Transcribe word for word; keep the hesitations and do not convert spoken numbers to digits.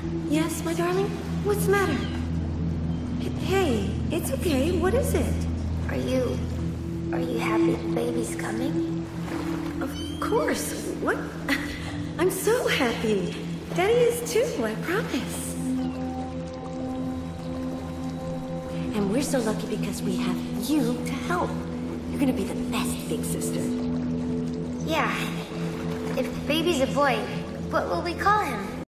Yes, my darling? What's the matter? H- Hey, it's okay. What is it? Are you... are you happy the baby's coming? Of course. What? I'm so happy. Daddy is too, I promise. And we're so lucky because we have you to help. You're gonna be the best big sister. Yeah. If the baby's a boy, what will we call him?